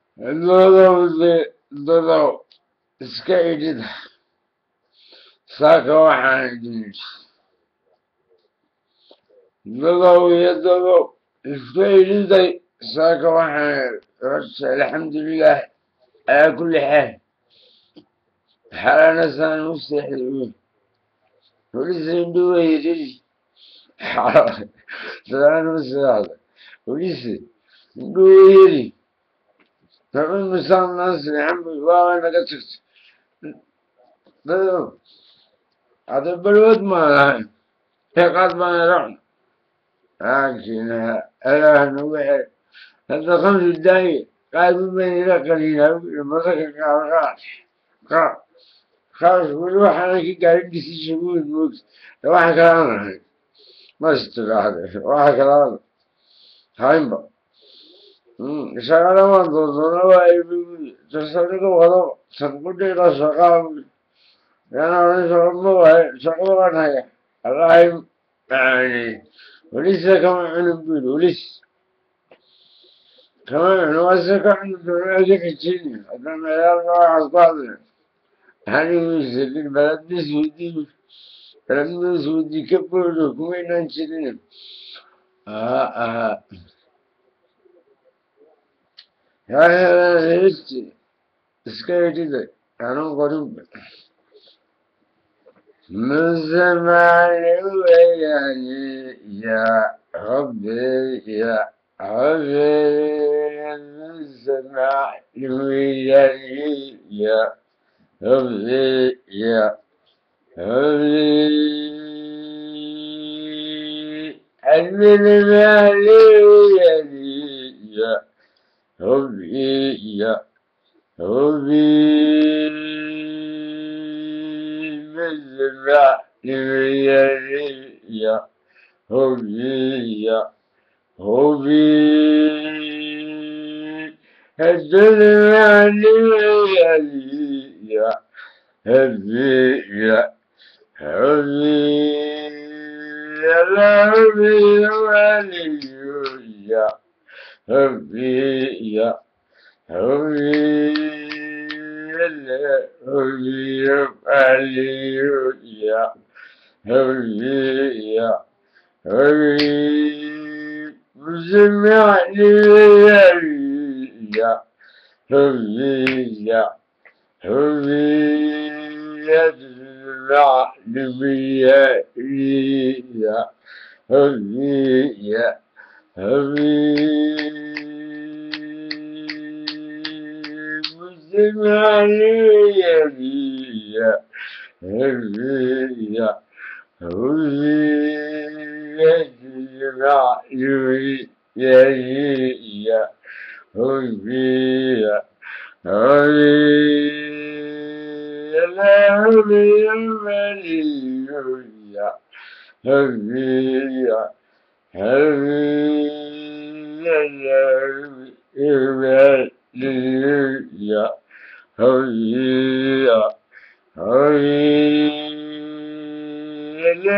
Dodo iska idhida saaka waxaan idin dodow iyo dodow iska idhiday saaka waxaan horta alxamdulilah calaa kulli xaal xalana saan u seexday polisi indhuweyri saan u seexday polisi indhuweyri sabin misaan naa seexan waa naga tagtay dodow hada balwad maan ahayn eeqaad baan racn laakiin ilaah nagu xel hadda khamri daaye qaadi bayn ila qaliinaa masaka qaar weli waxaanan ka gaarin decision weyn moogta waxa kalaan ahay mas tiraahde waxa kalaan haynba shaqada waan doondoona waa tasaniga wado sanqudhayda shaqaa yana oran shaqama waaye shaqada waan haya allahay yani ولسه كمان عنب بيل ولسه كمان ولسه كمان عنب الجيني هذا ما يلا عصابنا هني ويسل البلد نسودي بلد نسودي كبر كوين انشلنا يا هيست سكيتي ده أنا قريب من زمان وياني يا ربي يا ربي من زمان وياني يا ربي يا ربي حلل مالي وياني يا ربي يا ربي يا هوبي هوبي الدنيا يا هوبي يا هوبي يا هوبي يا هوبي يا هوبي Hallelujah, hallelujah, hallelujah, hallelujah, hallelujah, hallelujah, hallelujah, هللويا هللويا هللويا هللويا هللويا هللويا هللويا